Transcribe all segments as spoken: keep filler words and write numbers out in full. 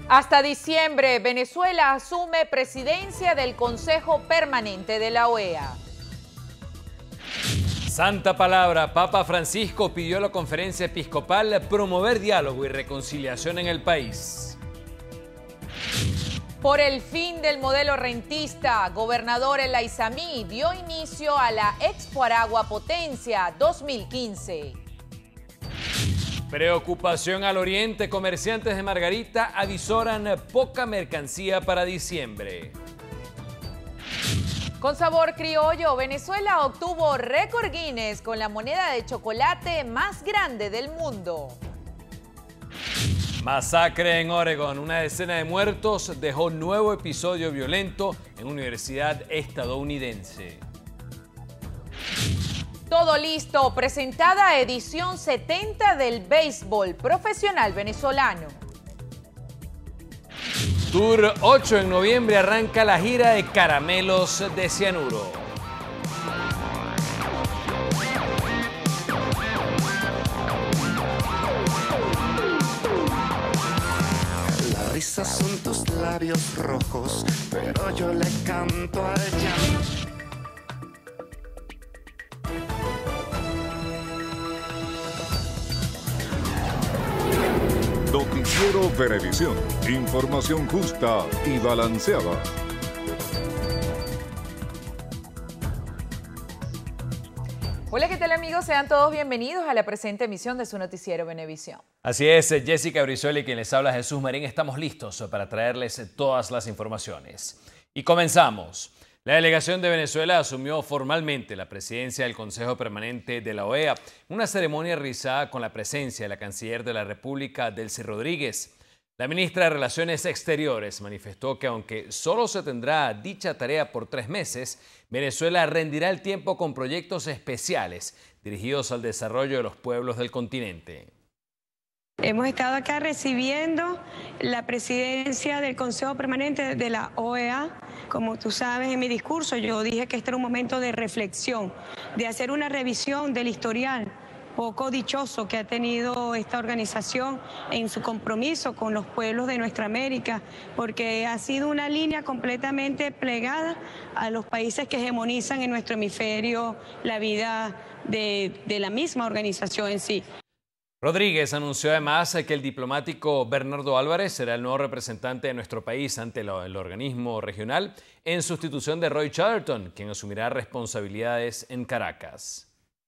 Hasta diciembre, Venezuela asume presidencia del Consejo Permanente de la O E A. Santa Palabra, Papa Francisco pidió a la conferencia episcopal promover diálogo y reconciliación en el país. Por el fin del modelo rentista, gobernador El Aizamí dio inicio a la Expo Aragua Potencia dos mil quince. Preocupación al oriente, comerciantes de Margarita avisoran poca mercancía para diciembre. Con sabor criollo, Venezuela obtuvo récord Guinness con la moneda de chocolate más grande del mundo. Masacre en Oregon, una decena de muertos dejó nuevo episodio violento en universidad estadounidense. Todo listo, presentada edición setenta del béisbol profesional venezolano. Tour ocho en noviembre arranca la gira de Caramelos de Cianuro. La risa son tus labios rojos, pero yo le canto al llanto. Noticiero Venevisión. Información justa y balanceada. Hola, ¿qué tal amigos? Sean todos bienvenidos a la presente emisión de su noticiero Venevisión. Así es, Jessica Brizuela y quien les habla Jesús Marín, estamos listos para traerles todas las informaciones. Y comenzamos. La delegación de Venezuela asumió formalmente la presidencia del Consejo Permanente de la O E A, una ceremonia realizada con la presencia de la canciller de la República, Delcy Rodríguez. La ministra de Relaciones Exteriores manifestó que aunque solo se tendrá dicha tarea por tres meses, Venezuela rendirá el tiempo con proyectos especiales dirigidos al desarrollo de los pueblos del continente. Hemos estado acá recibiendo la presidencia del Consejo Permanente de la O E A. Como tú sabes, en mi discurso yo dije que este era un momento de reflexión, de hacer una revisión del historial poco dichoso que ha tenido esta organización en su compromiso con los pueblos de nuestra América, porque ha sido una línea completamente plegada a los países que hegemonizan en nuestro hemisferio la vida de, de la misma organización en sí. Rodríguez anunció además que el diplomático Bernardo Álvarez será el nuevo representante de nuestro país ante el, el organismo regional en sustitución de Roy Chatterton, quien asumirá responsabilidades en Caracas.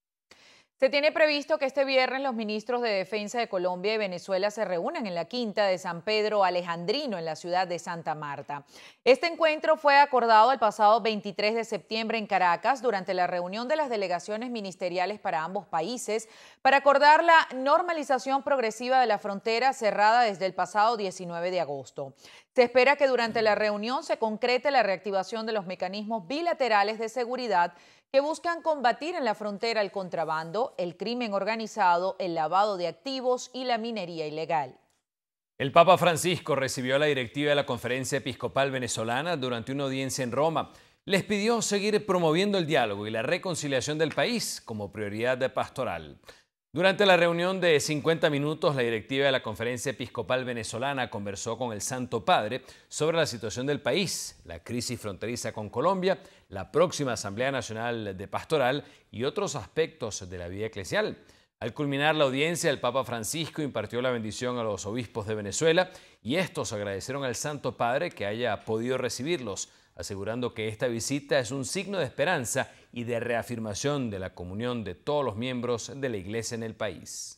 Se tiene previsto que este viernes los ministros de Defensa de Colombia y Venezuela se reúnan en la Quinta de San Pedro Alejandrino en la ciudad de Santa Marta. Este encuentro fue acordado el pasado veintitrés de septiembre en Caracas durante la reunión de las delegaciones ministeriales para ambos países para acordar la normalización progresiva de la frontera cerrada desde el pasado diecinueve de agosto. Se espera que durante la reunión se concrete la reactivación de los mecanismos bilaterales de seguridad que buscan combatir en la frontera el contrabando, el crimen organizado, el lavado de activos y la minería ilegal. El Papa Francisco recibió a la directiva de la Conferencia Episcopal Venezolana durante una audiencia en Roma. Les pidió seguir promoviendo el diálogo y la reconciliación del país como prioridad pastoral. Durante la reunión de cincuenta minutos, la directiva de la Conferencia Episcopal Venezolana conversó con el Santo Padre sobre la situación del país, la crisis fronteriza con Colombia, la próxima Asamblea Nacional de Pastoral y otros aspectos de la vida eclesial. Al culminar la audiencia, el Papa Francisco impartió la bendición a los obispos de Venezuela y estos agradecieron al Santo Padre que haya podido recibirlos, asegurando que esta visita es un signo de esperanza y de reafirmación de la comunión de todos los miembros de la Iglesia en el país.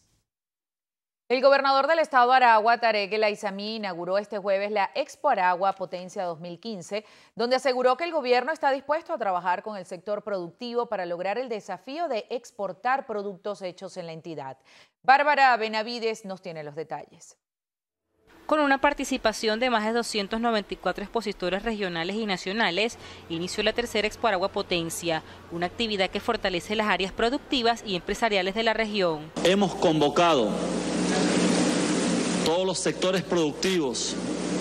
El gobernador del estado Aragua, Tarek El Aizamí, inauguró este jueves la Expo Aragua Potencia dos mil quince, donde aseguró que el gobierno está dispuesto a trabajar con el sector productivo para lograr el desafío de exportar productos hechos en la entidad. Bárbara Benavides nos tiene los detalles. Con una participación de más de doscientos noventa y cuatro expositores regionales y nacionales, inició la tercera Expo Aragua Potencia, una actividad que fortalece las áreas productivas y empresariales de la región. Hemos convocado todos los sectores productivos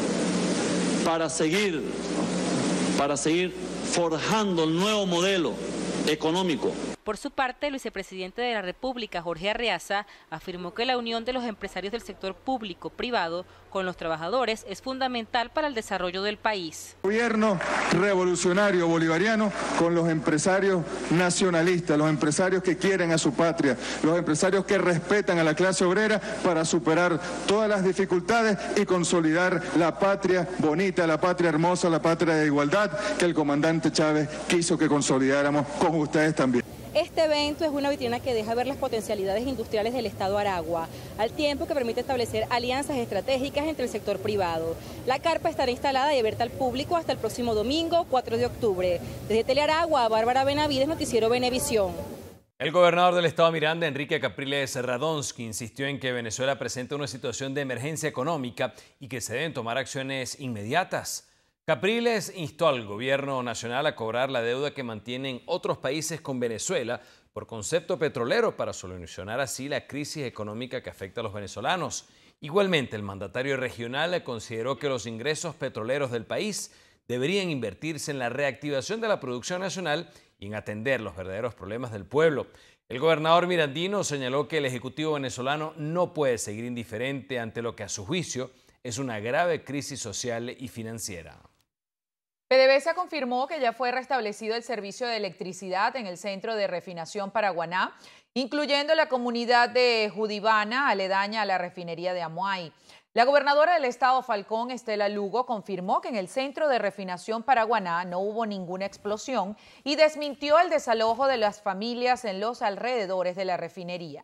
para seguir, para seguir forjando el nuevo modelo económico. Por su parte, el vicepresidente de la República, Jorge Arreaza, afirmó que la unión de los empresarios del sector público-privado con los trabajadores es fundamental para el desarrollo del país. Gobierno revolucionario bolivariano con los empresarios nacionalistas, los empresarios que quieren a su patria, los empresarios que respetan a la clase obrera para superar todas las dificultades y consolidar la patria bonita, la patria hermosa, la patria de igualdad que el comandante Chávez quiso que consolidáramos con ustedes también. Este evento es una vitrina que deja ver las potencialidades industriales del Estado Aragua, al tiempo que permite establecer alianzas estratégicas entre el sector privado. La carpa estará instalada y abierta al público hasta el próximo domingo, cuatro de octubre. Desde Telearagua, Bárbara Benavides, Noticiero Venevisión. El gobernador del estado Miranda, Enrique Capriles Radonsky, insistió en que Venezuela presenta una situación de emergencia económica y que se deben tomar acciones inmediatas. Capriles instó al gobierno nacional a cobrar la deuda que mantienen otros países con Venezuela por concepto petrolero para solucionar así la crisis económica que afecta a los venezolanos. Igualmente, el mandatario regional consideró que los ingresos petroleros del país deberían invertirse en la reactivación de la producción nacional y en atender los verdaderos problemas del pueblo. El gobernador mirandino señaló que el Ejecutivo venezolano no puede seguir indiferente ante lo que a su juicio es una grave crisis social y financiera. PDVSA confirmó que ya fue restablecido el servicio de electricidad en el centro de refinación Paraguaná, incluyendo la comunidad de Judibana, aledaña a la refinería de Amuay. La gobernadora del estado Falcón, Estela Lugo, confirmó que en el centro de refinación Paraguaná no hubo ninguna explosión y desmintió el desalojo de las familias en los alrededores de la refinería.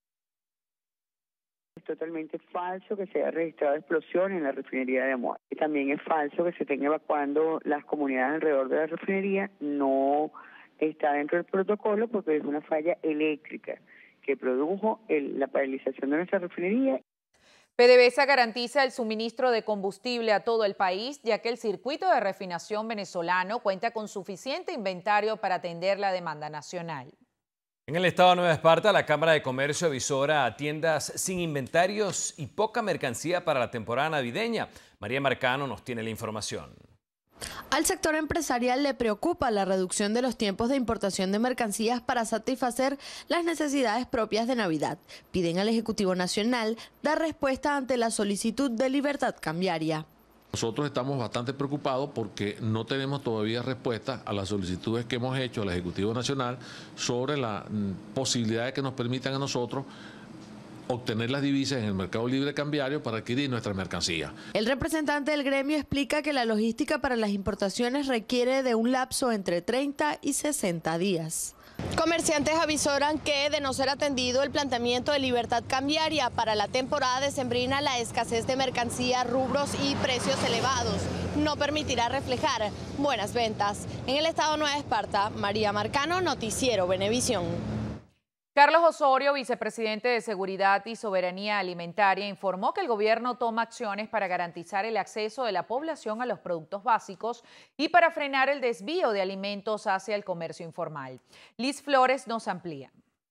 Es totalmente falso que se haya registrado explosión en la refinería de Amuay. También es falso que se estén evacuando las comunidades alrededor de la refinería. No está dentro del protocolo porque es una falla eléctrica que produjo el, la paralización de nuestra refinería. PDVSA garantiza el suministro de combustible a todo el país, ya que el circuito de refinación venezolano cuenta con suficiente inventario para atender la demanda nacional. En el estado de Nueva Esparta, la Cámara de Comercio avisora a tiendas sin inventarios y poca mercancía para la temporada navideña. María Marcano nos tiene la información. Al sector empresarial le preocupa la reducción de los tiempos de importación de mercancías para satisfacer las necesidades propias de Navidad. Piden al Ejecutivo Nacional dar respuesta ante la solicitud de libertad cambiaria. Nosotros estamos bastante preocupados porque no tenemos todavía respuesta a las solicitudes que hemos hecho al Ejecutivo Nacional sobre la posibilidad de que nos permitan a nosotros obtener las divisas en el mercado libre cambiario para adquirir nuestra mercancía. El representante del gremio explica que la logística para las importaciones requiere de un lapso entre treinta y sesenta días. Comerciantes avisoran que, de no ser atendido el planteamiento de libertad cambiaria para la temporada decembrina, la escasez de mercancía, rubros y precios elevados no permitirá reflejar buenas ventas. En el estado de Nueva Esparta, María Marcano, Noticiero Venevisión. Carlos Osorio, vicepresidente de Seguridad y Soberanía Alimentaria, informó que el gobierno toma acciones para garantizar el acceso de la población a los productos básicos y para frenar el desvío de alimentos hacia el comercio informal. Liz Flores nos amplía.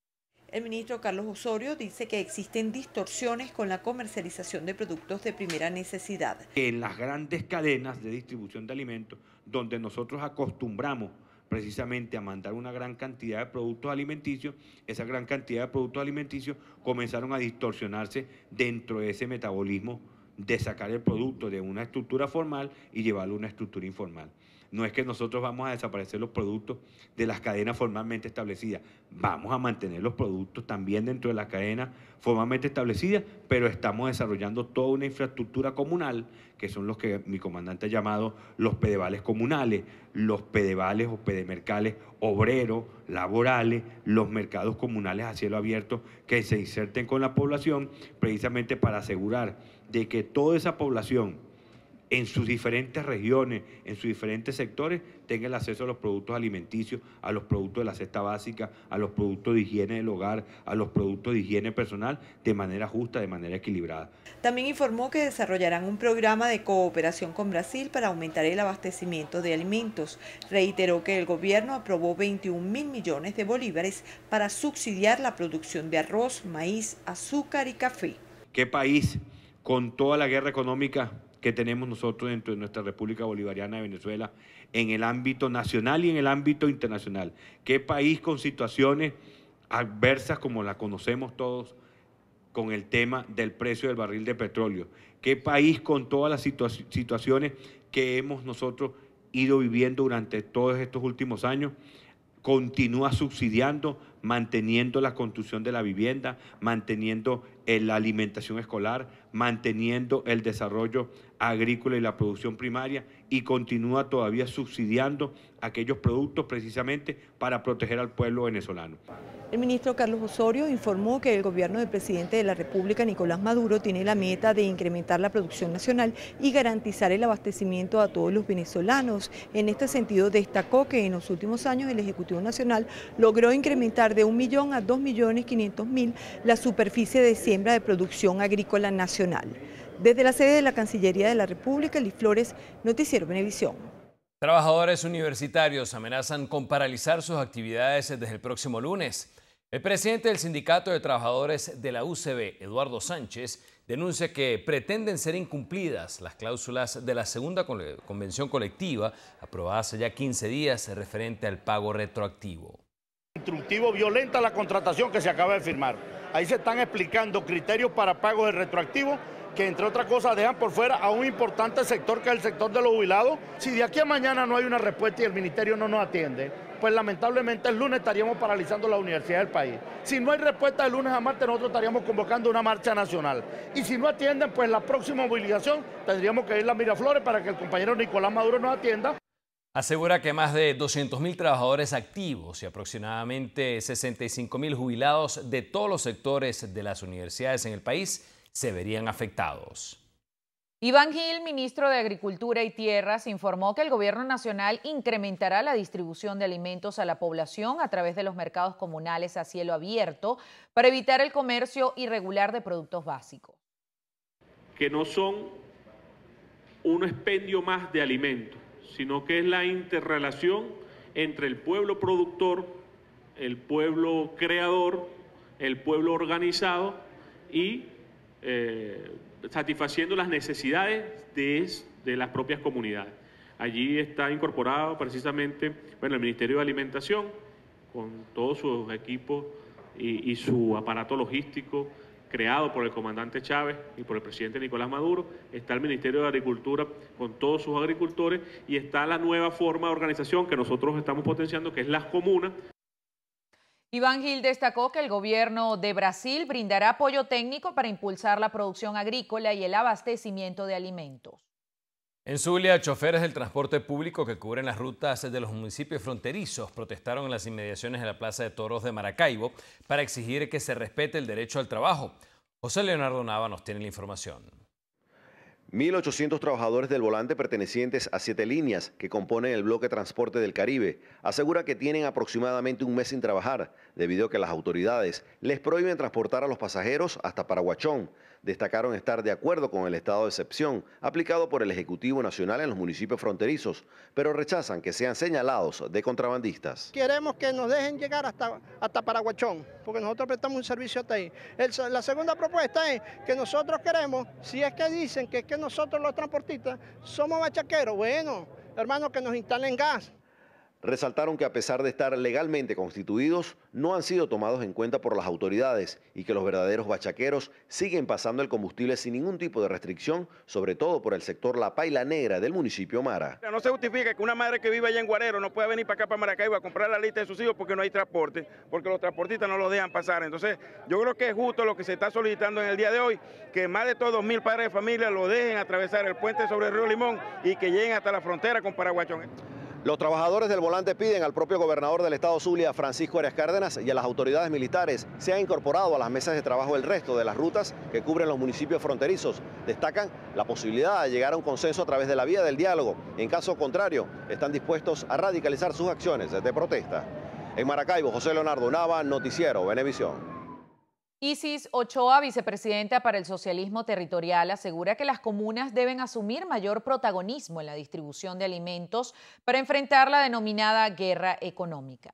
El ministro Carlos Osorio dice que existen distorsiones con la comercialización de productos de primera necesidad. En las grandes cadenas de distribución de alimentos, donde nosotros acostumbramos precisamente a mandar una gran cantidad de productos alimenticios, esa gran cantidad de productos alimenticios comenzaron a distorsionarse dentro de ese metabolismo de sacar el producto de una estructura formal y llevarlo a una estructura informal. No es que nosotros vamos a desaparecer los productos de las cadenas formalmente establecidas, vamos a mantener los productos también dentro de las cadenas formalmente establecidas, pero estamos desarrollando toda una infraestructura comunal, que son los que mi comandante ha llamado los pedevales comunales, los pedevales o pedemercales obreros, laborales, los mercados comunales a cielo abierto que se inserten con la población, precisamente para asegurar de que toda esa población en sus diferentes regiones, en sus diferentes sectores, tenga el acceso a los productos alimenticios, a los productos de la cesta básica, a los productos de higiene del hogar, a los productos de higiene personal, de manera justa, de manera equilibrada. También informó que desarrollarán un programa de cooperación con Brasil para aumentar el abastecimiento de alimentos. Reiteró que el gobierno aprobó veintiún mil millones de bolívares para subsidiar la producción de arroz, maíz, azúcar y café. ¿Qué país, con toda la guerra económica que tenemos nosotros dentro de nuestra República Bolivariana de Venezuela en el ámbito nacional y en el ámbito internacional. ¿Qué país con situaciones adversas como la conocemos todos con el tema del precio del barril de petróleo? ¿Qué país con todas las situa situaciones que hemos nosotros ido viviendo durante todos estos últimos años continúa subsidiando, manteniendo la construcción de la vivienda, manteniendo la alimentación escolar, manteniendo el desarrollo agrícola y la producción primaria, y continúa todavía subsidiando aquellos productos precisamente para proteger al pueblo venezolano? El ministro Carlos Osorio informó que el gobierno del presidente de la República, Nicolás Maduro, tiene la meta de incrementar la producción nacional y garantizar el abastecimiento a todos los venezolanos. En este sentido, destacó que en los últimos años el Ejecutivo Nacional logró incrementar de un millón a dos millones quinientos mil la superficie de siembra de producción agrícola nacional. Desde la sede de la Cancillería de la República, Liz Flores, Noticiero Venevisión. Trabajadores universitarios amenazan con paralizar sus actividades desde el próximo lunes. El presidente del Sindicato de Trabajadores de la U C B, Eduardo Sánchez, denuncia que pretenden ser incumplidas las cláusulas de la segunda convención colectiva, aprobada hace ya quince días, referente al pago retroactivo. Instructivo violenta la contratación que se acaba de firmar. Ahí se están explicando criterios para pago de retroactivo que, entre otras cosas, dejan por fuera a un importante sector que es el sector de los jubilados. Si de aquí a mañana no hay una respuesta y el ministerio no nos atiende, pues lamentablemente el lunes estaríamos paralizando la universidad del país. Si no hay respuesta de lunes a martes, nosotros estaríamos convocando una marcha nacional. Y si no atienden, pues la próxima movilización tendríamos que ir a Miraflores para que el compañero Nicolás Maduro nos atienda. Asegura que más de doscientos mil trabajadores activos y aproximadamente sesenta y cinco mil jubilados de todos los sectores de las universidades en el país se verían afectados. Iván Gil, ministro de Agricultura y Tierras, informó que el gobierno nacional incrementará la distribución de alimentos a la población a través de los mercados comunales a cielo abierto para evitar el comercio irregular de productos básicos. Que no son un expendio más de alimentos, sino que es la interrelación entre el pueblo productor, el pueblo creador, el pueblo organizado y eh, satisfaciendo las necesidades de, de las propias comunidades. Allí está incorporado precisamente bueno, el Ministerio de Alimentación, con todos sus equipos y, y su aparato logístico, creado por el comandante Chávez y por el presidente Nicolás Maduro. Está el Ministerio de Agricultura con todos sus agricultores y está la nueva forma de organización que nosotros estamos potenciando, que es las comunas. Iván Gil destacó que el gobierno de Brasil brindará apoyo técnico para impulsar la producción agrícola y el abastecimiento de alimentos. En Zulia, choferes del transporte público que cubren las rutas de los municipios fronterizos protestaron en las inmediaciones de la Plaza de Toros de Maracaibo para exigir que se respete el derecho al trabajo. José Leonardo Nava nos tiene la información. mil ochocientos trabajadores del volante pertenecientes a siete líneas que componen el bloque Transporte del Caribe asegura que tienen aproximadamente un mes sin trabajar debido a que las autoridades les prohíben transportar a los pasajeros hasta Paraguachón. Destacaron estar de acuerdo con el estado de excepción aplicado por el Ejecutivo Nacional en los municipios fronterizos, pero rechazan que sean señalados de contrabandistas. Queremos que nos dejen llegar hasta, hasta Paraguachón, porque nosotros prestamos un servicio hasta ahí. El, la segunda propuesta es que nosotros queremos, si es que dicen que es que nosotros los transportistas somos bachaqueros, bueno, hermanos, que nos instalen gas. Resaltaron que a pesar de estar legalmente constituidos, no han sido tomados en cuenta por las autoridades y que los verdaderos bachaqueros siguen pasando el combustible sin ningún tipo de restricción, sobre todo por el sector La Paila Negra del municipio Mara. No se justifica que una madre que vive allá en Guarero no pueda venir para acá, para Maracaibo, a comprar la lista de sus hijos porque no hay transporte, porque los transportistas no los dejan pasar. Entonces, yo creo que es justo lo que se está solicitando en el día de hoy, que más de todos dos mil padres de familia lo dejen atravesar el puente sobre el río Limón y que lleguen hasta la frontera con Paraguachón. Los trabajadores del volante piden al propio gobernador del estado Zulia, Francisco Arias Cárdenas, y a las autoridades militares se han incorporado a las mesas de trabajo el resto de las rutas que cubren los municipios fronterizos. Destacan la posibilidad de llegar a un consenso a través de la vía del diálogo. En caso contrario, están dispuestos a radicalizar sus acciones de protesta. En Maracaibo, José Leonardo Nava, Noticiero Venevisión. Isis Ochoa, vicepresidenta para el socialismo territorial, asegura que las comunas deben asumir mayor protagonismo en la distribución de alimentos para enfrentar la denominada guerra económica.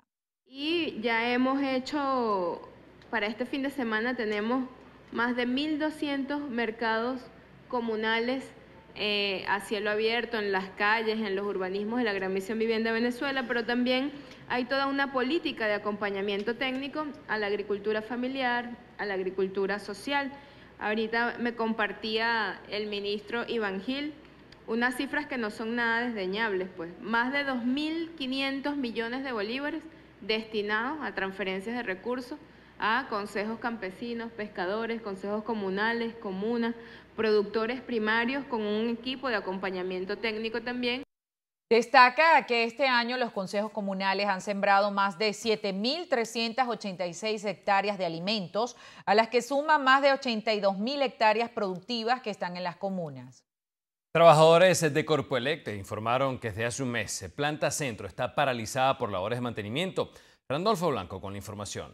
Y ya hemos hecho, para este fin de semana tenemos más de mil doscientos mercados comunales eh, a cielo abierto, en las calles, en los urbanismos de la Gran Misión Vivienda Venezuela, pero también hay toda una política de acompañamiento técnico a la agricultura familiar, a la agricultura social. Ahorita me compartía el ministro Iván Gil unas cifras que no son nada desdeñables, pues más de dos mil quinientos millones de bolívares destinados a transferencias de recursos a consejos campesinos, pescadores, consejos comunales, comunas, productores primarios con un equipo de acompañamiento técnico también. Destaca que este año los consejos comunales han sembrado más de siete mil trescientas ochenta y seis hectáreas de alimentos, a las que suman más de ochenta y dos mil hectáreas productivas que están en las comunas. Trabajadores de Corpoelec informaron que desde hace un mes Planta Centro está paralizada por labores de mantenimiento. Randolfo Blanco con la información.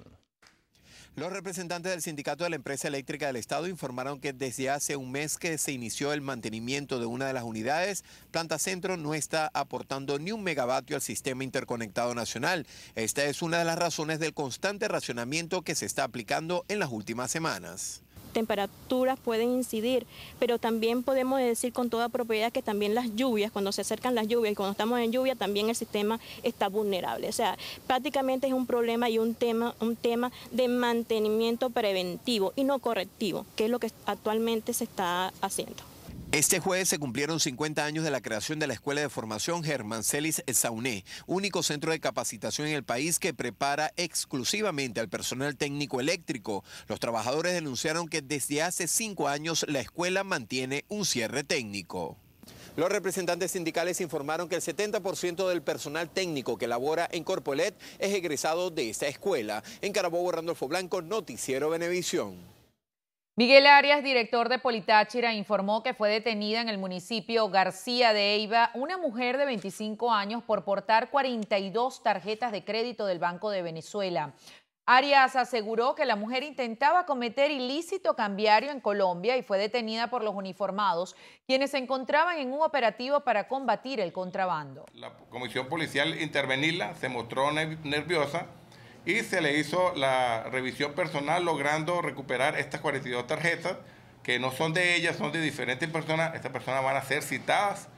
Los representantes del sindicato de la empresa eléctrica del estado informaron que desde hace un mes que se inició el mantenimiento de una de las unidades, Planta Centro no está aportando ni un megavatio al sistema interconectado nacional. Esta es una de las razones del constante racionamiento que se está aplicando en las últimas semanas. Temperaturas pueden incidir, pero también podemos decir con toda propiedad que también las lluvias, cuando se acercan las lluvias y cuando estamos en lluvia, también el sistema está vulnerable. O sea, prácticamente es un problema y un tema, un tema de mantenimiento preventivo y no correctivo, que es lo que actualmente se está haciendo. Este jueves se cumplieron cincuenta años de la creación de la Escuela de Formación Germán Celis Sauné, único centro de capacitación en el país que prepara exclusivamente al personal técnico eléctrico. Los trabajadores denunciaron que desde hace cinco años la escuela mantiene un cierre técnico. Los representantes sindicales informaron que el setenta por ciento del personal técnico que labora en Corpoelec es egresado de esta escuela. En Carabobo, Randolfo Blanco, Noticiero Venevisión. Miguel Arias, director de Politáchira, informó que fue detenida en el municipio García de Eiva una mujer de veinticinco años por portar cuarenta y dos tarjetas de crédito del Banco de Venezuela. Arias aseguró que la mujer intentaba cometer ilícito cambiario en Colombia y fue detenida por los uniformados, quienes se encontraban en un operativo para combatir el contrabando. La comisión policial intervenirla se mostró nerviosa y se le hizo la revisión personal, logrando recuperar estas cuarenta y dos tarjetas, que no son de ella, son de diferentes personas. Estas personas van a ser citadas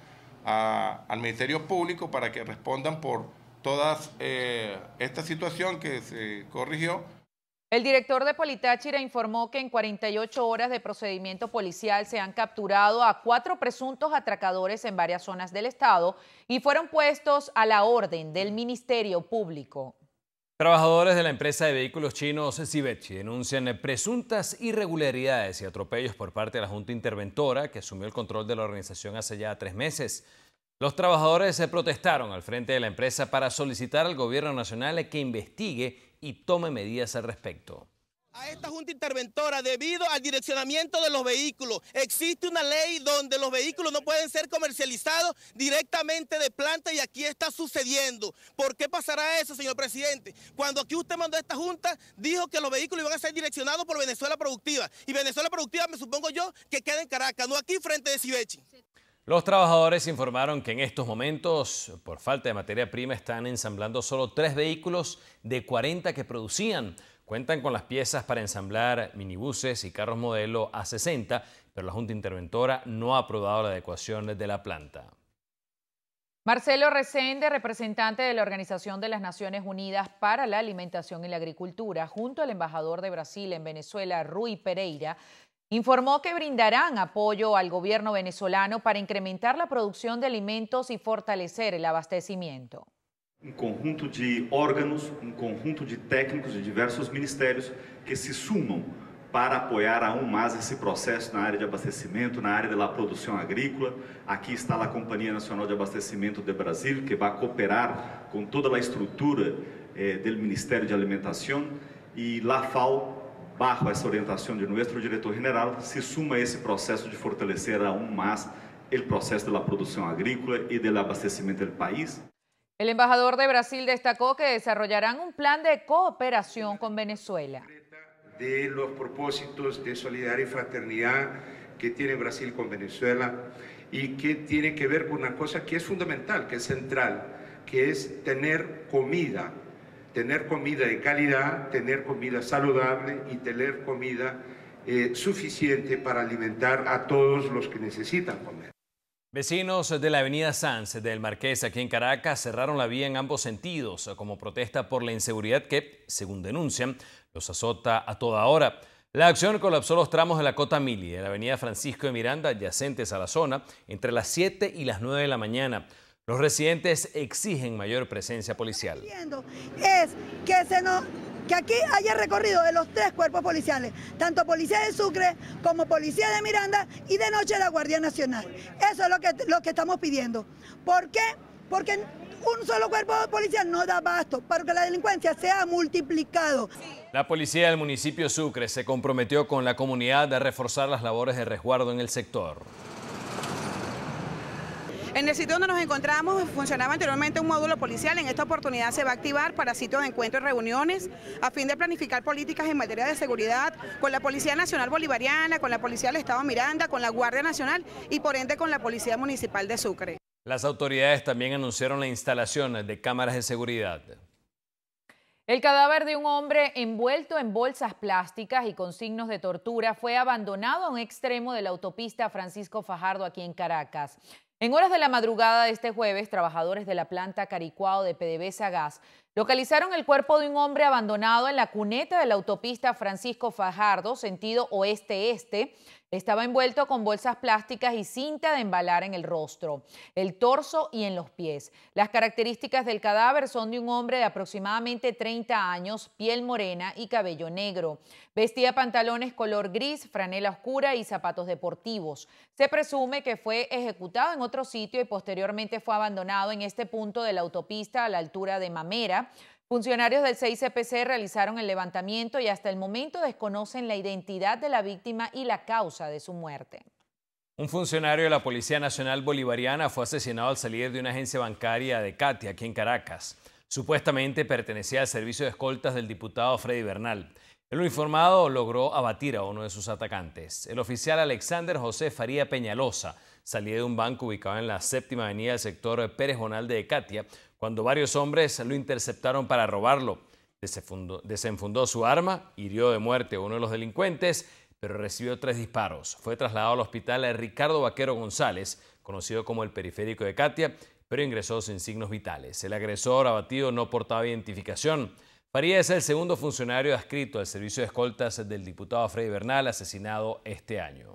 a, al Ministerio Público para que respondan por toda eh, esta situación que se corrigió. El director de Politáchira informó que en cuarenta y ocho horas de procedimiento policial se han capturado a cuatro presuntos atracadores en varias zonas del estado y fueron puestos a la orden del Ministerio Público. Trabajadores de la empresa de vehículos chinos Civechi denuncian presuntas irregularidades y atropellos por parte de la Junta Interventora que asumió el control de la organización hace ya tres meses. Los trabajadores se protestaron al frente de la empresa para solicitar al gobierno nacional que investigue y tome medidas al respecto. A esta Junta Interventora, debido al direccionamiento de los vehículos, existe una ley donde los vehículos no pueden ser comercializados directamente de planta y aquí está sucediendo. ¿Por qué pasará eso, señor presidente? Cuando aquí usted mandó a esta Junta, dijo que los vehículos iban a ser direccionados por Venezuela Productiva. Y Venezuela Productiva, me supongo yo, que queda en Caracas, no aquí frente de Civechi. Los trabajadores informaron que en estos momentos, por falta de materia prima, están ensamblando solo tres vehículos de cuarenta que producían. Cuentan con las piezas para ensamblar minibuses y carros modelo A sesenta, pero la Junta Interventora no ha aprobado la adecuación de la planta. Marcelo Resende, representante de la Organización de las Naciones Unidas para la Alimentación y la Agricultura, junto al embajador de Brasil en Venezuela, Rui Pereira, informó que brindarán apoyo al gobierno venezolano para incrementar la producción de alimentos y fortalecer el abastecimiento. Um conjunto de órgãos, um conjunto de técnicos de diversos ministérios que se sumam para apoiar aún mais esse processo na área de abastecimento, na área da produção agrícola. Aqui está a Companhia Nacional de Abastecimento do Brasil, que vai cooperar com toda a estrutura eh, do Ministério de Alimentação, e la FAO, bajo essa orientação de nosso diretor-geral, se suma a esse processo de fortalecer aún mais o processo da produção agrícola e do abastecimento do país. El embajador de Brasil destacó que desarrollarán un plan de cooperación con Venezuela. De los propósitos de solidaridad y fraternidad que tiene Brasil con Venezuela y que tiene que ver con una cosa que es fundamental, que es central, que es tener comida, tener comida de calidad, tener comida saludable y tener comida eh, suficiente para alimentar a todos los que necesitan comer. Vecinos de la avenida Sanz del Marqués aquí en Caracas cerraron la vía en ambos sentidos como protesta por la inseguridad que, según denuncian, los azota a toda hora. La acción colapsó los tramos de la Cota Mili de la avenida Francisco de Miranda adyacentes a la zona entre las siete y las nueve de la mañana. Los residentes exigen mayor presencia policial. Es que se nos... que aquí haya recorrido de los tres cuerpos policiales, tanto Policía de Sucre como Policía de Miranda y de noche la Guardia Nacional. Eso es lo que, lo que estamos pidiendo. ¿Por qué? Porque un solo cuerpo policial no da abasto para que la delincuencia sea multiplicado. La policía del municipio Sucre se comprometió con la comunidad a reforzar las labores de resguardo en el sector. En el sitio donde nos encontramos funcionaba anteriormente un módulo policial. En esta oportunidad se va a activar para sitios de encuentro y reuniones a fin de planificar políticas en materia de seguridad con la Policía Nacional Bolivariana, con la Policía del Estado Miranda, con la Guardia Nacional y por ende con la Policía Municipal de Sucre. Las autoridades también anunciaron la instalación de cámaras de seguridad. El cadáver de un hombre envuelto en bolsas plásticas y con signos de tortura fue abandonado a un extremo de la autopista Francisco Fajardo aquí en Caracas. En horas de la madrugada de este jueves, trabajadores de la planta Caricuao de PDVSA Gas localizaron el cuerpo de un hombre abandonado en la cuneta de la autopista Francisco Fajardo, sentido oeste-este. Estaba envuelto con bolsas plásticas y cinta de embalar en el rostro, el torso y en los pies. Las características del cadáver son de un hombre de aproximadamente treinta años, piel morena y cabello negro. Vestía pantalones color gris, franela oscura y zapatos deportivos. Se presume que fue ejecutado en otro sitio y posteriormente fue abandonado en este punto de la autopista a la altura de Mamera. Funcionarios del seis C P C realizaron el levantamiento y hasta el momento desconocen la identidad de la víctima y la causa de su muerte. Un funcionario de la Policía Nacional Bolivariana fue asesinado al salir de una agencia bancaria de Catia, aquí en Caracas. Supuestamente pertenecía al servicio de escoltas del diputado Freddy Bernal. El uniformado logró abatir a uno de sus atacantes. El oficial Alexander José Faría Peñalosa salía de un banco ubicado en la séptima avenida del sector Pérez Bonalde de Catia, cuando varios hombres lo interceptaron para robarlo. Desenfundó, desenfundó su arma, hirió de muerte a uno de los delincuentes, pero recibió tres disparos. Fue trasladado al hospital Ricardo Vaquero González, conocido como el Periférico de Catia, pero ingresó sin signos vitales. El agresor abatido no portaba identificación. Faría es el segundo funcionario adscrito al servicio de escoltas del diputado Freddy Bernal, asesinado este año.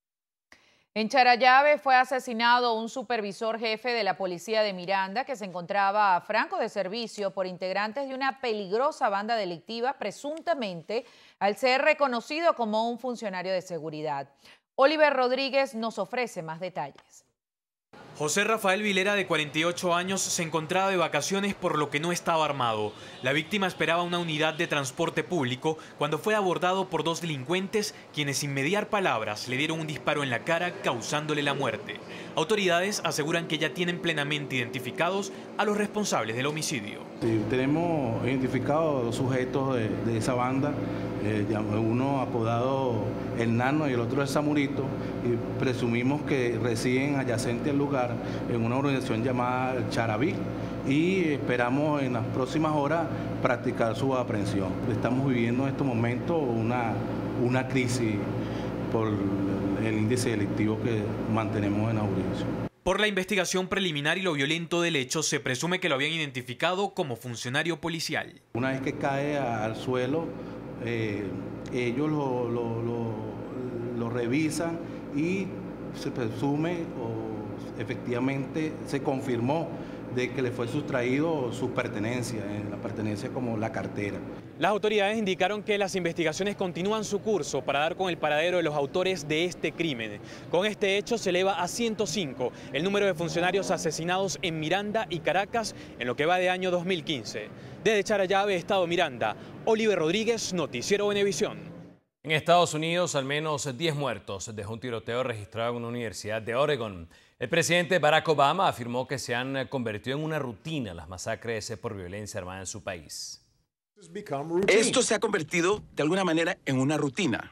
En Charallave fue asesinado un supervisor jefe de la policía de Miranda que se encontraba franco de servicio por integrantes de una peligrosa banda delictiva, presuntamente al ser reconocido como un funcionario de seguridad. Oliver Rodríguez nos ofrece más detalles. José Rafael Vilera, de cuarenta y ocho años, se encontraba de vacaciones por lo que no estaba armado. La víctima esperaba una unidad de transporte público cuando fue abordado por dos delincuentes, quienes sin mediar palabras le dieron un disparo en la cara, causándole la muerte. Autoridades aseguran que ya tienen plenamente identificados a los responsables del homicidio. Sí, tenemos identificados dos sujetos de, de esa banda, eh, uno apodado El Nano y el otro es Samurito, y presumimos que residen adyacente al lugar en una organización llamada Charaví, y esperamos en las próximas horas practicar su aprehensión. Estamos viviendo en estos momentos una, una crisis por el índice delictivo que mantenemos en la jurisdicción. Por la investigación preliminar y lo violento del hecho, se presume que lo habían identificado como funcionario policial. Una vez que cae al suelo, eh, ellos lo, lo, lo, lo revisan y se presume o efectivamente se confirmó de que le fue sustraído sus pertenencias, la pertenencia como la cartera. Las autoridades indicaron que las investigaciones continúan su curso para dar con el paradero de los autores de este crimen. Con este hecho se eleva a ciento cinco el número de funcionarios asesinados en Miranda y Caracas en lo que va de año dos mil quince. Desde Charallave, Estado Miranda, Oliver Rodríguez, Noticiero Venevisión. En Estados Unidos, al menos diez muertos dejó un tiroteo registrado en una universidad de Oregon. El presidente Barack Obama afirmó que se han convertido en una rutina las masacres por violencia armada en su país. Esto se ha convertido de alguna manera en una rutina.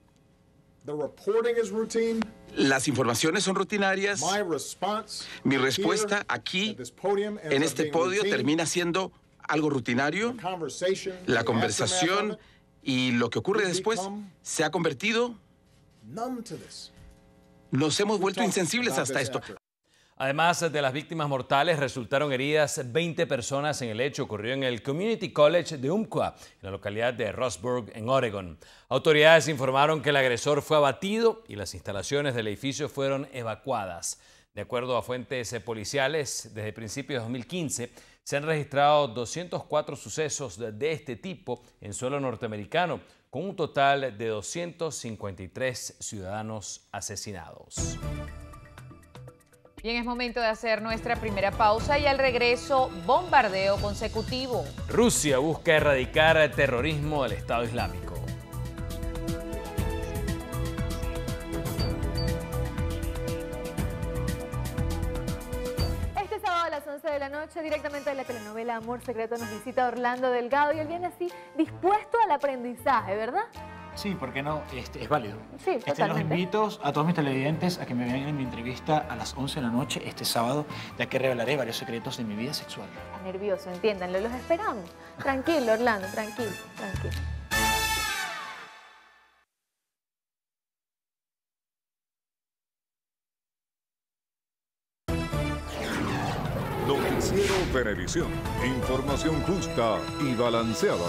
Las informaciones son rutinarias. Mi respuesta aquí, en este podio, termina siendo algo rutinario. La conversación y lo que ocurre después se ha convertido... Nos hemos vuelto insensibles hasta esto. Además de las víctimas mortales, resultaron heridas veinte personas en el hecho ocurrido en el Community College de Umpqua, en la localidad de Roxburgh, en Oregon. Autoridades informaron que el agresor fue abatido y las instalaciones del edificio fueron evacuadas. De acuerdo a fuentes policiales, desde principios de dos mil quince se han registrado doscientos cuatro sucesos de este tipo en suelo norteamericano, con un total de doscientos cincuenta y tres ciudadanos asesinados. Bien, es momento de hacer nuestra primera pausa y al regreso, bombardeo consecutivo. Rusia busca erradicar el terrorismo del Estado Islámico. Este sábado a las once de la noche, directamente de la telenovela Amor Secreto, nos visita Orlando Delgado y él viene así dispuesto al aprendizaje, ¿verdad? Sí, ¿por qué no? Este, es válido. Sí, este, totalmente. Los invito a todos mis televidentes a que me vean en mi entrevista a las once de la noche este sábado, ya que revelaré varios secretos de mi vida sexual. Está nervioso, entiéndanlo, los esperamos. Tranquilo, Orlando, tranquilo, tranquilo. Noticiero Venevisión. Información justa y balanceada.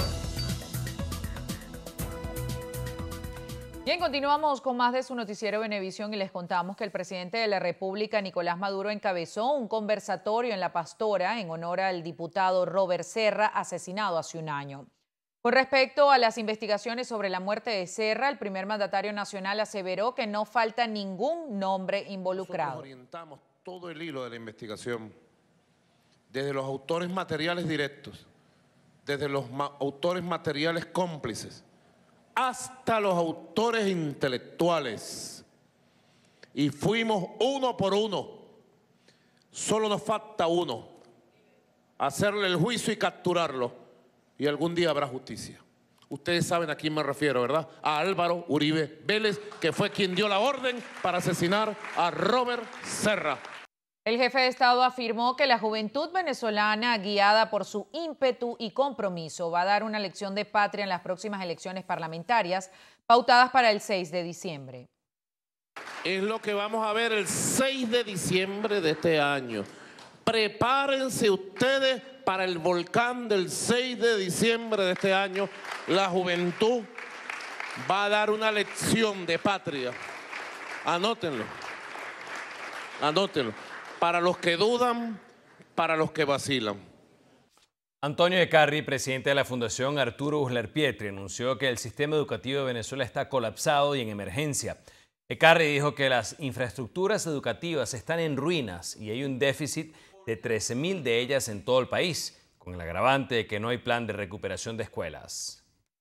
Bien, continuamos con más de su noticiero Venevisión y les contamos que el presidente de la República, Nicolás Maduro, encabezó un conversatorio en La Pastora en honor al diputado Robert Serra, asesinado hace un año. Con respecto a las investigaciones sobre la muerte de Serra, el primer mandatario nacional aseveró que no falta ningún nombre involucrado. Nosotros orientamos todo el hilo de la investigación, desde los autores materiales directos, desde los ma- autores materiales cómplices, hasta los autores intelectuales. Y fuimos uno por uno. Solo nos falta uno. Hacerle el juicio y capturarlo. Y algún día habrá justicia. Ustedes saben a quién me refiero, ¿verdad? A Álvaro Uribe Vélez, que fue quien dio la orden para asesinar a Robert Serra. El jefe de Estado afirmó que la juventud venezolana, guiada por su ímpetu y compromiso, va a dar una lección de patria en las próximas elecciones parlamentarias, pautadas para el seis de diciembre. Es lo que vamos a ver el seis de diciembre de este año. Prepárense ustedes para el volcán del seis de diciembre de este año. La juventud va a dar una lección de patria. Anótenlo. Anótenlo. Para los que dudan, para los que vacilan. Antonio Ecarri, presidente de la Fundación Arturo Uslar Pietri, anunció que el sistema educativo de Venezuela está colapsado y en emergencia. Ecarri dijo que las infraestructuras educativas están en ruinas y hay un déficit de trece mil de ellas en todo el país, con el agravante de que no hay plan de recuperación de escuelas.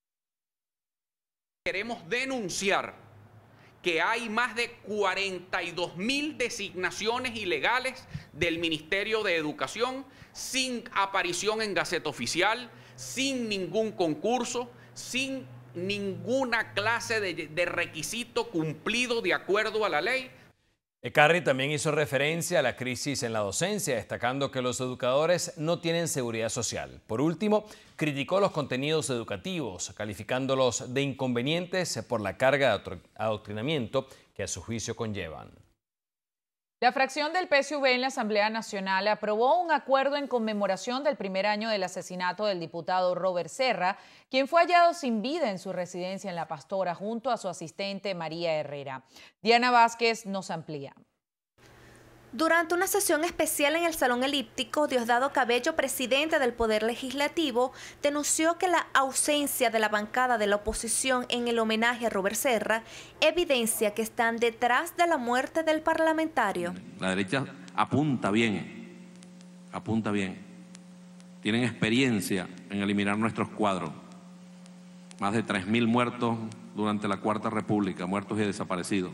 Queremos denunciar que hay más de cuarenta y dos mil designaciones ilegales del Ministerio de Educación sin aparición en Gaceta Oficial, sin ningún concurso, sin ninguna clase de, de requisito cumplido de acuerdo a la ley. Ecarri también hizo referencia a la crisis en la docencia, destacando que los educadores no tienen seguridad social. Por último, criticó los contenidos educativos, calificándolos de inconvenientes por la carga de adoctrinamiento que a su juicio conllevan. La fracción del P S U V en la Asamblea Nacional aprobó un acuerdo en conmemoración del primer año del asesinato del diputado Robert Serra, quien fue hallado sin vida en su residencia en La Pastora junto a su asistente María Herrera. Diana Vázquez nos amplía. Durante una sesión especial en el Salón Elíptico, Diosdado Cabello, presidente del Poder Legislativo, denunció que la ausencia de la bancada de la oposición en el homenaje a Robert Serra evidencia que están detrás de la muerte del parlamentario. La derecha apunta bien, apunta bien. Tienen experiencia en eliminar nuestros cuadros. Más de tres mil muertos durante la Cuarta República, muertos y desaparecidos.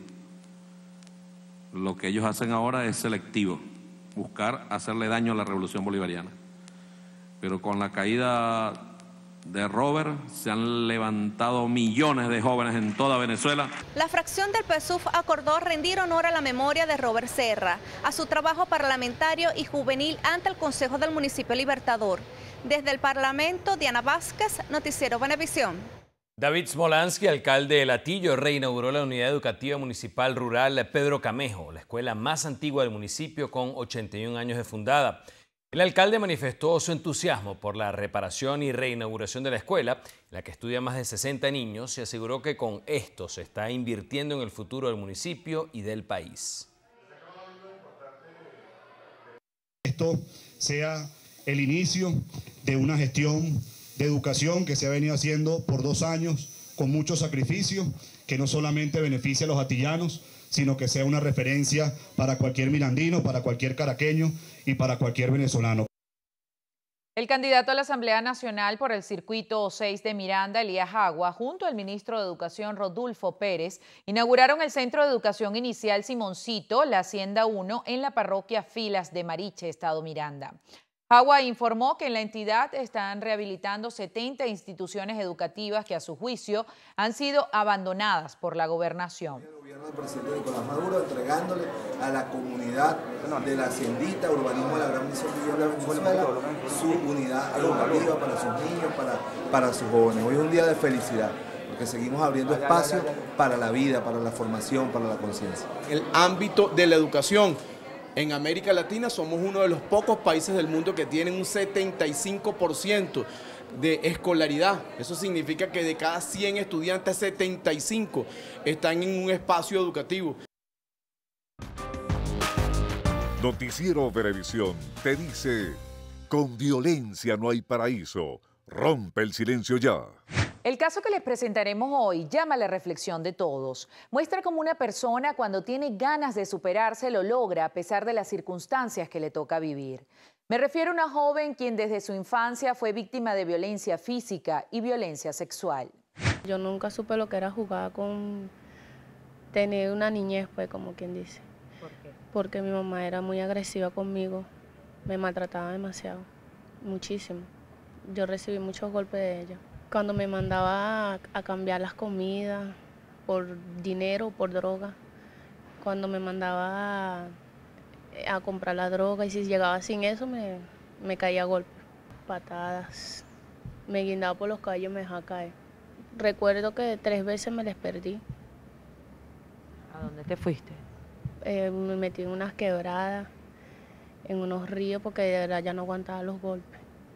Lo que ellos hacen ahora es selectivo, buscar hacerle daño a la revolución bolivariana. Pero con la caída de Robert se han levantado millones de jóvenes en toda Venezuela. La fracción del P S U V acordó rendir honor a la memoria de Robert Serra, a su trabajo parlamentario y juvenil ante el Consejo del Municipio Libertador. Desde el Parlamento, Diana Vázquez, Noticiero Venevisión. David Smolansky, alcalde de Latillo, reinauguró la unidad educativa municipal rural Pedro Camejo, la escuela más antigua del municipio con ochenta y un años de fundada. El alcalde manifestó su entusiasmo por la reparación y reinauguración de la escuela, en la que estudian más de sesenta niños, y aseguró que con esto se está invirtiendo en el futuro del municipio y del país. Esto sea el inicio de una gestión de educación que se ha venido haciendo por dos años con mucho sacrificio, que no solamente beneficia a los atillanos, sino que sea una referencia para cualquier mirandino, para cualquier caraqueño y para cualquier venezolano. El candidato a la Asamblea Nacional por el Circuito seis de Miranda, Elías Agua, junto al ministro de Educación, Rodulfo Pérez, inauguraron el Centro de Educación Inicial Simoncito, la Hacienda uno, en la parroquia Filas de Mariche, Estado Miranda. Agua informó que en la entidad están rehabilitando setenta instituciones educativas que a su juicio han sido abandonadas por la gobernación. El gobierno del presidente Nicolás Maduro entregándole a la comunidad de la Haciendita, urbanismo de la Gran Misión de Venezuela, su unidad educativa para sus niños, para, para sus jóvenes. Hoy es un día de felicidad, porque seguimos abriendo espacios para la vida, para la formación, para la conciencia. El ámbito de la educación. En América Latina somos uno de los pocos países del mundo que tienen un setenta y cinco por ciento de escolaridad. Eso significa que de cada cien estudiantes, setenta y cinco están en un espacio educativo. Noticiero Venevisión te dice, con violencia no hay paraíso. Rompe el silencio ya. El caso que les presentaremos hoy llama a la reflexión de todos. Muestra cómo una persona, cuando tiene ganas de superarse, lo logra a pesar de las circunstancias que le toca vivir. Me refiero a una joven quien desde su infancia fue víctima de violencia física y violencia sexual. Yo nunca supe lo que era jugar con... tener una niñez, pues, como quien dice. ¿Por qué? Porque mi mamá era muy agresiva conmigo, me maltrataba demasiado, muchísimo. Yo recibí muchos golpes de ella. Cuando me mandaba a, a cambiar las comidas por dinero, por droga. Cuando me mandaba a, a comprar la droga y si llegaba sin eso me, me caía a golpes. Patadas. Me guindaba por los cabellos y me dejaba caer. Recuerdo que tres veces me les perdí. ¿A dónde te fuiste? Eh, me metí en unas quebradas, en unos ríos porque de verdad ya no aguantaba los golpes.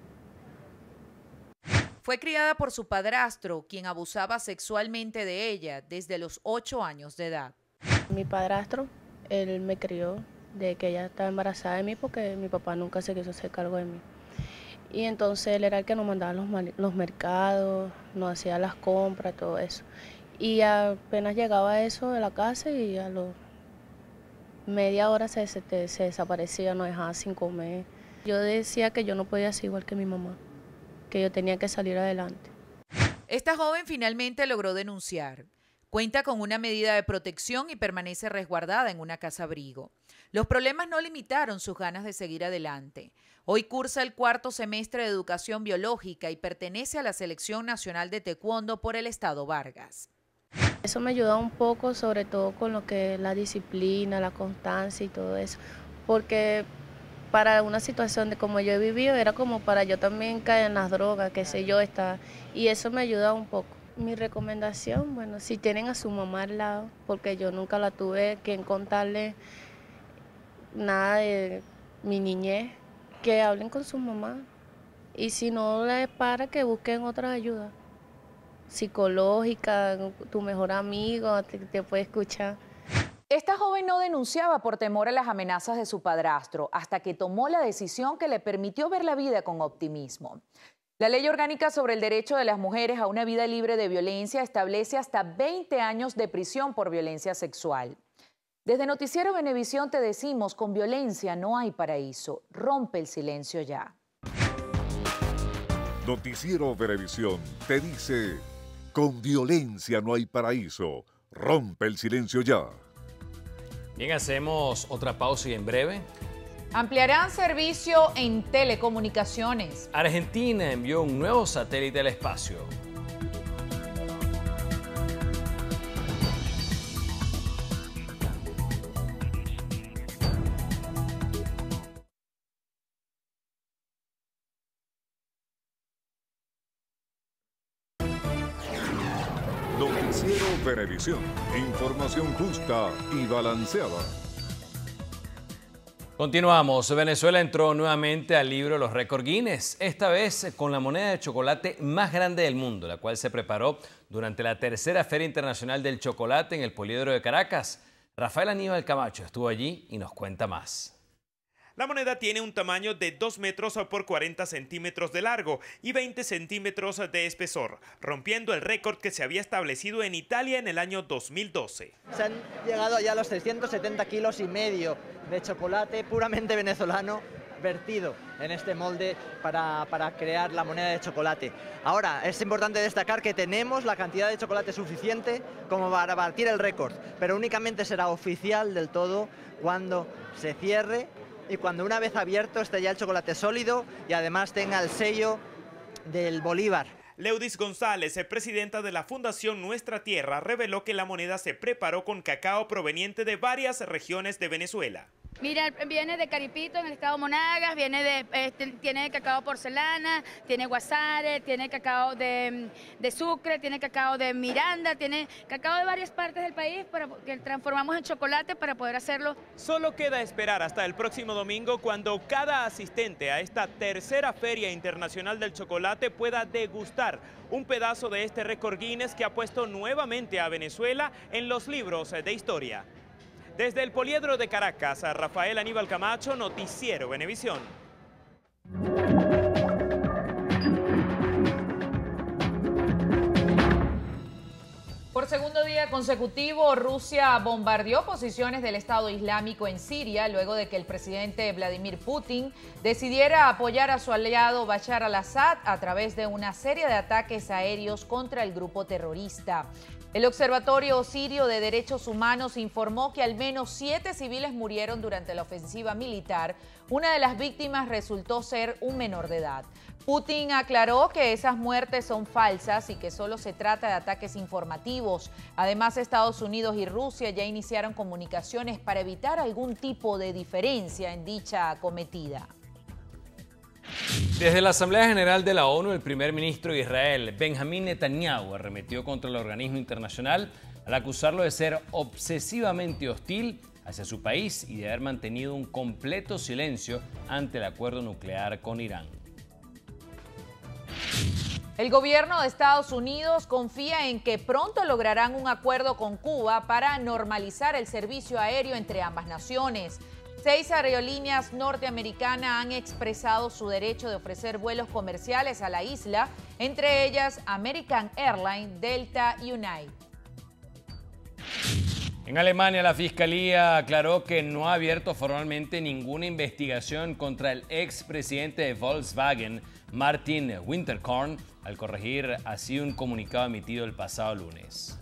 Fue criada por su padrastro, quien abusaba sexualmente de ella desde los ocho años de edad. Mi padrastro, él me crió de que ella estaba embarazada de mí porque mi papá nunca se quiso hacer cargo de mí. Y entonces él era el que nos mandaba los, los mercados, nos hacía las compras, todo eso. Y apenas llegaba eso de la casa y a los media hora se, se, se desaparecía, nos dejaba sin comer. Yo decía que yo no podía ser igual que mi mamá, que yo tenía que salir adelante. Esta joven finalmente logró denunciar. Cuenta con una medida de protección y permanece resguardada en una casa abrigo. Los problemas no limitaron sus ganas de seguir adelante. Hoy cursa el cuarto semestre de Educación Biológica y pertenece a la Selección Nacional de Taekwondo por el Estado Vargas. Eso me ayuda un poco, sobre todo con lo que es la disciplina, la constancia y todo eso, porque para una situación de como yo he vivido, era como para yo también caer en las drogas, qué sé yo, está, y eso me ayuda un poco. Mi recomendación, bueno, si tienen a su mamá al lado, porque yo nunca la tuve, quien contarle nada de mi niñez, que hablen con su mamá, y si no les para, que busquen otras ayudas, psicológica, tu mejor amigo te, te puede escuchar. Esta joven no denunciaba por temor a las amenazas de su padrastro hasta que tomó la decisión que le permitió ver la vida con optimismo. La Ley Orgánica sobre el Derecho de las Mujeres a una Vida Libre de Violencia establece hasta veinte años de prisión por violencia sexual. Desde Noticiero Venevisión te decimos, con violencia no hay paraíso. Rompe el silencio ya. Noticiero Venevisión te dice, con violencia no hay paraíso. Rompe el silencio ya. Bien, hacemos otra pausa y en breve. Ampliarán servicio en telecomunicaciones. Argentina envió un nuevo satélite al espacio. Noticiero Venevisión. Información justa y balanceada. Continuamos. Venezuela entró nuevamente al libro de los récords Guinness, esta vez con la moneda de chocolate más grande del mundo, la cual se preparó durante la tercera Feria Internacional del Chocolate en el Poliedro de Caracas. Rafael Aníbal Camacho estuvo allí y nos cuenta más. La moneda tiene un tamaño de dos metros por cuarenta centímetros de largo y veinte centímetros de espesor, rompiendo el récord que se había establecido en Italia en el año dos mil doce. Se han llegado ya a los trescientos setenta kilos y medio de chocolate puramente venezolano vertido en este molde para, para crear la moneda de chocolate. Ahora, es importante destacar que tenemos la cantidad de chocolate suficiente como para batir el récord, pero únicamente será oficial del todo cuando se cierre y cuando una vez abierto esté ya el chocolate sólido y además tenga el sello del Bolívar. Leudis González, presidenta de la Fundación Nuestra Tierra, reveló que la moneda se preparó con cacao proveniente de varias regiones de Venezuela. Mira, viene de Caripito en el estado Monagas, viene de, este, tiene cacao porcelana, tiene guasare, tiene cacao de, de Sucre, tiene cacao de Miranda, tiene cacao de varias partes del país para, que transformamos en chocolate para poder hacerlo. Solo queda esperar hasta el próximo domingo cuando cada asistente a esta tercera Feria Internacional del Chocolate pueda degustar un pedazo de este récord Guinness que ha puesto nuevamente a Venezuela en los libros de historia. Desde el Poliedro de Caracas, a Rafael Aníbal Camacho, Noticiero Venevisión. Por segundo día consecutivo, Rusia bombardeó posiciones del Estado Islámico en Siria luego de que el presidente Vladimir Putin decidiera apoyar a su aliado Bashar al-Assad a través de una serie de ataques aéreos contra el grupo terrorista. El Observatorio Sirio de Derechos Humanos informó que al menos siete civiles murieron durante la ofensiva militar. Una de las víctimas resultó ser un menor de edad. Putin aclaró que esas muertes son falsas y que solo se trata de ataques informativos. Además, Estados Unidos y Rusia ya iniciaron comunicaciones para evitar algún tipo de diferencia en dicha acometida. Desde la Asamblea General de la ONU, el primer ministro de Israel, Benjamín Netanyahu, arremetió contra el organismo internacional al acusarlo de ser obsesivamente hostil hacia su país y de haber mantenido un completo silencio ante el acuerdo nuclear con Irán. El gobierno de Estados Unidos confía en que pronto lograrán un acuerdo con Cuba para normalizar el servicio aéreo entre ambas naciones. Seis aerolíneas norteamericanas han expresado su derecho de ofrecer vuelos comerciales a la isla, entre ellas American Airlines, Delta y United. En Alemania, la Fiscalía aclaró que no ha abierto formalmente ninguna investigación contra el expresidente de Volkswagen, Martin Winterkorn, al corregir así un comunicado emitido el pasado lunes.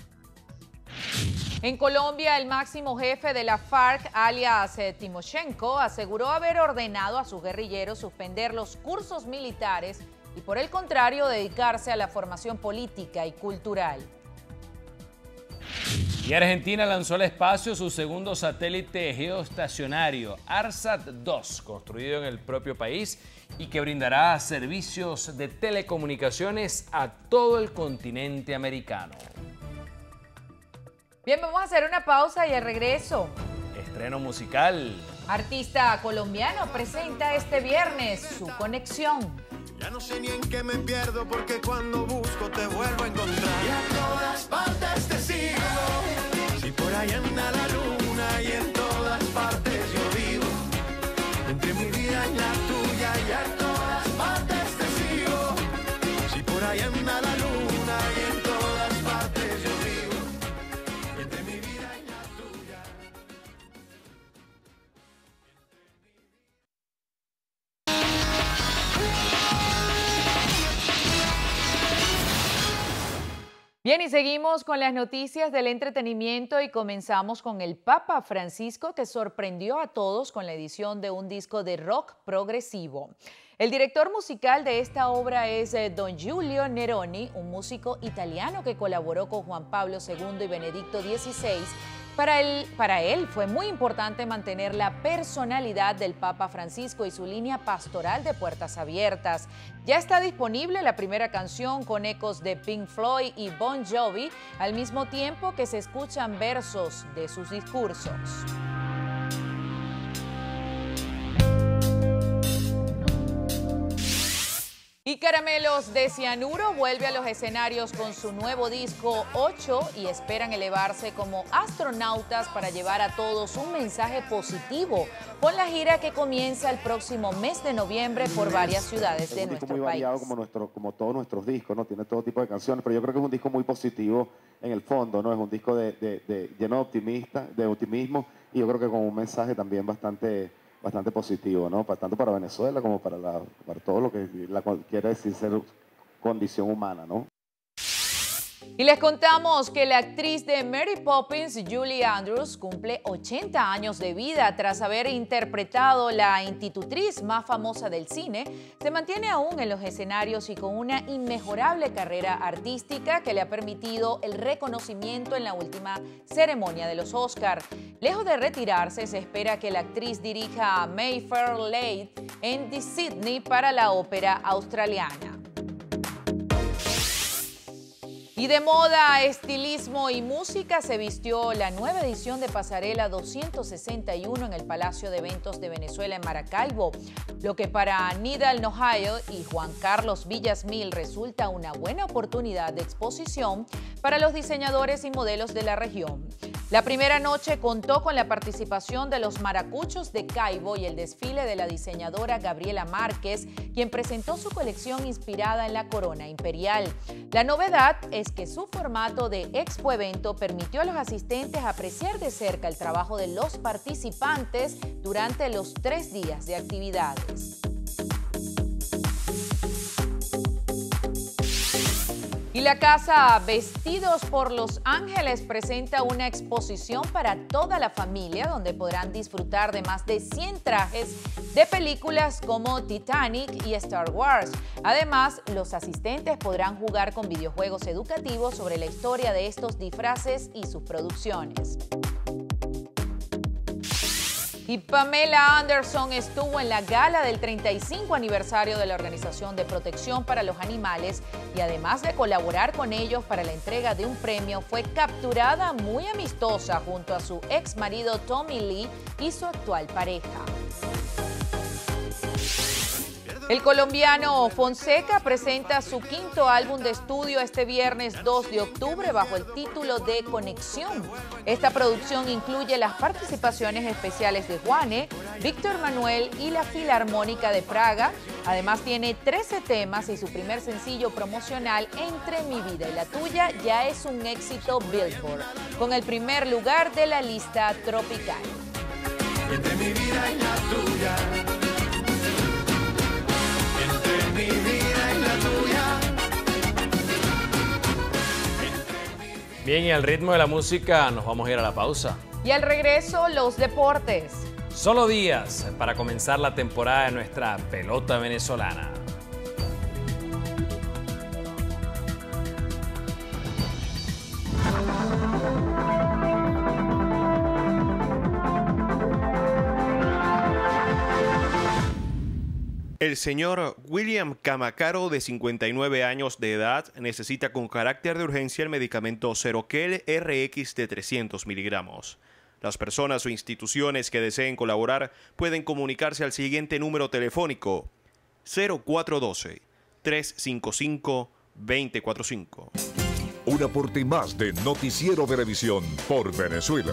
En Colombia, el máximo jefe de la FARC, alias Timoshenko, aseguró haber ordenado a sus guerrilleros suspender los cursos militares y, por el contrario, dedicarse a la formación política y cultural. Y Argentina lanzó al espacio su segundo satélite geoestacionario, ARSAT dos, construido en el propio país y que brindará servicios de telecomunicaciones a todo el continente americano. Bien, vamos a hacer una pausa y al regreso. Estreno musical. Artista colombiano presenta este viernes su conexión. Ya no sé ni en qué me pierdo porque cuando busco te vuelvo a encontrar. Y a todas partes te sigo. Si por ahí anda la luna y en todas partes yo vivo. Entre mi vida y la tuya y a todas partes te sigo. Si por ahí anda la luna y en todas partes yo vivo. Entre mi vida y la tuya. Bien, y seguimos con las noticias del entretenimiento y comenzamos con el Papa Francisco, que sorprendió a todos con la edición de un disco de rock progresivo. El director musical de esta obra es eh, Don Giulio Neroni, un músico italiano que colaboró con Juan Pablo segundo y Benedicto dieciséis Para él, para él fue muy importante mantener la personalidad del Papa Francisco y su línea pastoral de puertas abiertas. Ya está disponible la primera canción con ecos de Pink Floyd y Bon Jovi, al mismo tiempo que se escuchan versos de sus discursos. Y Caramelos de Cianuro vuelve a los escenarios con su nuevo disco ocho y esperan elevarse como astronautas para llevar a todos un mensaje positivo con la gira que comienza el próximo mes de noviembre por varias ciudades de nuestro país. Es un disco muy variado como, nuestro, como todos nuestros discos, ¿no? Tiene todo tipo de canciones, pero yo creo que es un disco muy positivo en el fondo, ¿no? Es un disco de, de, de, lleno de, optimista, de optimismo y yo creo que con un mensaje también bastante... bastante positivo, ¿no? Tanto para Venezuela como para, la, para todo lo que la, quiere decir ser condición humana, ¿no? Y les contamos que la actriz de Mary Poppins, Julie Andrews, cumple ochenta años de vida tras haber interpretado la institutriz más famosa del cine. Se mantiene aún en los escenarios y con una inmejorable carrera artística que le ha permitido el reconocimiento en la última ceremonia de los Oscar. Lejos de retirarse, se espera que la actriz dirija a Mayfair Lane en Sydney para la ópera australiana. Y de moda, estilismo y música se vistió la nueva edición de Pasarela doscientos sesenta y uno en el Palacio de Eventos de Venezuela en Maracaibo, lo que para Nidal Nohayo y Juan Carlos Villasmil resulta una buena oportunidad de exposición para los diseñadores y modelos de la región. La primera noche contó con la participación de los Maracuchos de Caibo y el desfile de la diseñadora Gabriela Márquez, quien presentó su colección inspirada en la corona imperial. La novedad es que su formato de expo evento permitió a los asistentes apreciar de cerca el trabajo de los participantes durante los tres días de actividades. Y la casa Vestidos por Los Ángeles presenta una exposición para toda la familia donde podrán disfrutar de más de cien trajes de películas como Titanic y Star Wars. Además, los asistentes podrán jugar con videojuegos educativos sobre la historia de estos disfraces y sus producciones. Y Pamela Anderson estuvo en la gala del treinta y cinco aniversario de la Organización de Protección para los Animales y además de colaborar con ellos para la entrega de un premio, fue capturada muy amistosa junto a su ex marido Tommy Lee y su actual pareja. El colombiano Fonseca presenta su quinto álbum de estudio este viernes dos de octubre bajo el título de Conexión. Esta producción incluye las participaciones especiales de Juane, Víctor Manuel y la Filarmónica de Praga. Además tiene trece temas y su primer sencillo promocional, Entre mi vida y la tuya, ya es un éxito Billboard, con el primer lugar de la lista tropical. Entre mi vida y la tuya. Mi vida y la tuya. Bien, y al ritmo de la música nos vamos a ir a la pausa. Y al regreso, los deportes. Solo días para comenzar la temporada de nuestra pelota venezolana. El señor William Camacaro, de cincuenta y nueve años de edad, necesita con carácter de urgencia el medicamento Seroquel R X de trescientos miligramos. Las personas o instituciones que deseen colaborar pueden comunicarse al siguiente número telefónico: cero cuatro uno dos, tres cinco cinco, dos cero cuatro cinco. Un aporte más de Noticiero Venevisión por Venezuela.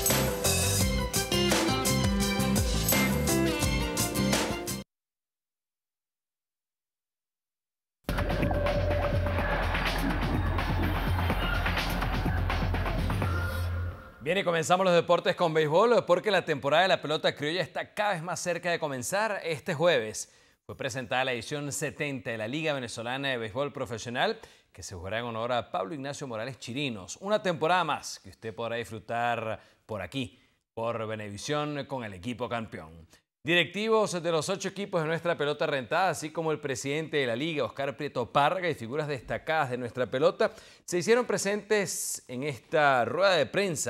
Bien, y comenzamos los deportes con béisbol porque la temporada de la pelota criolla está cada vez más cerca de comenzar. Este jueves fue presentada la edición setenta de la Liga Venezolana de Béisbol Profesional, que se jugará en honor a Pablo Ignacio Morales Chirinos. Una temporada más que usted podrá disfrutar por aquí, por Venevisión, con el equipo campeón. Directivos de los ocho equipos de nuestra pelota rentada, así como el presidente de la Liga, Oscar Prieto Párraga, y figuras destacadas de nuestra pelota, se hicieron presentes en esta rueda de prensa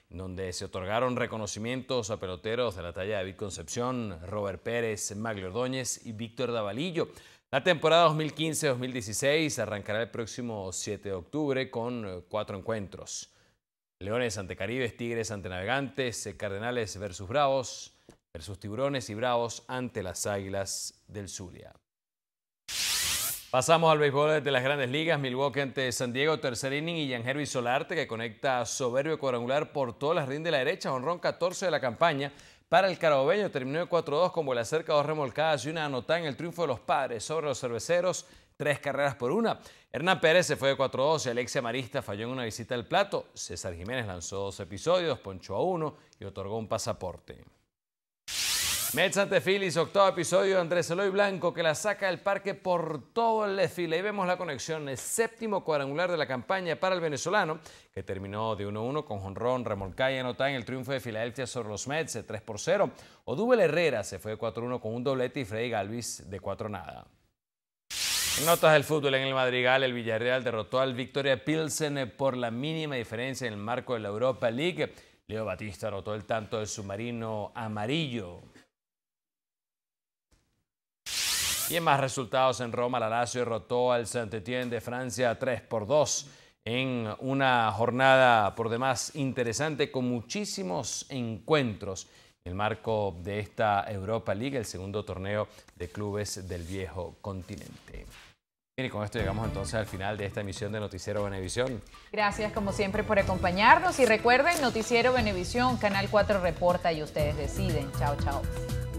donde se otorgaron reconocimientos a peloteros de la talla de David Concepción, Robert Pérez, Magli Ordóñez y Víctor Davalillo. La temporada dos mil quince dos mil dieciséis arrancará el próximo siete de octubre con cuatro encuentros. Leones ante Caribes, Tigres ante Navegantes, Cardenales versus Bravos, versus Tiburones y Bravos ante las Águilas del Zulia. Pasamos al béisbol de las Grandes Ligas. Milwaukee ante San Diego, tercer inning, y Yangervis Solarte, que conecta soberbio cuadrangular por todas las rindas de la derecha, jonrón catorce de la campaña para el carabobeño. Terminó de cuatro dos con bola cerca, dos remolcadas y una anotada en el triunfo de los Padres sobre los Cerveceros, tres carreras por una. Hernán Pérez se fue de cuatro dos y Alexia Marista falló en una visita al plato. César Jiménez lanzó dos episodios, ponchó a uno y otorgó un pasaporte. Mets ante Phillies, octavo episodio de Andrés Eloy Blanco, que la saca del parque por todo el desfile. Ahí vemos la conexión, el séptimo cuadrangular de la campaña para el venezolano, que terminó de uno uno con jonrón, remolcada y anotada en el triunfo de Filadelfia sobre los Mets de tres por cero. Odúbel Herrera se fue de cuatro uno con un doblete y Freddy Galvis de cuatro nada. En notas del fútbol, en el Madrigal, el Villarreal derrotó al Victoria Pilsen por la mínima diferencia en el marco de la Europa League. Leo Batista anotó el tanto del submarino amarillo. Y en más resultados, en Roma, la Lazio derrotó al Saint-Étienne de Francia tres por dos en una jornada por demás interesante con muchísimos encuentros en el marco de esta Europa League, el segundo torneo de clubes del viejo continente. Bien, y con esto llegamos entonces al final de esta emisión de Noticiero Venevisión. Gracias como siempre por acompañarnos y recuerden, Noticiero Venevisión, Canal cuatro reporta y ustedes deciden. Chao, chao.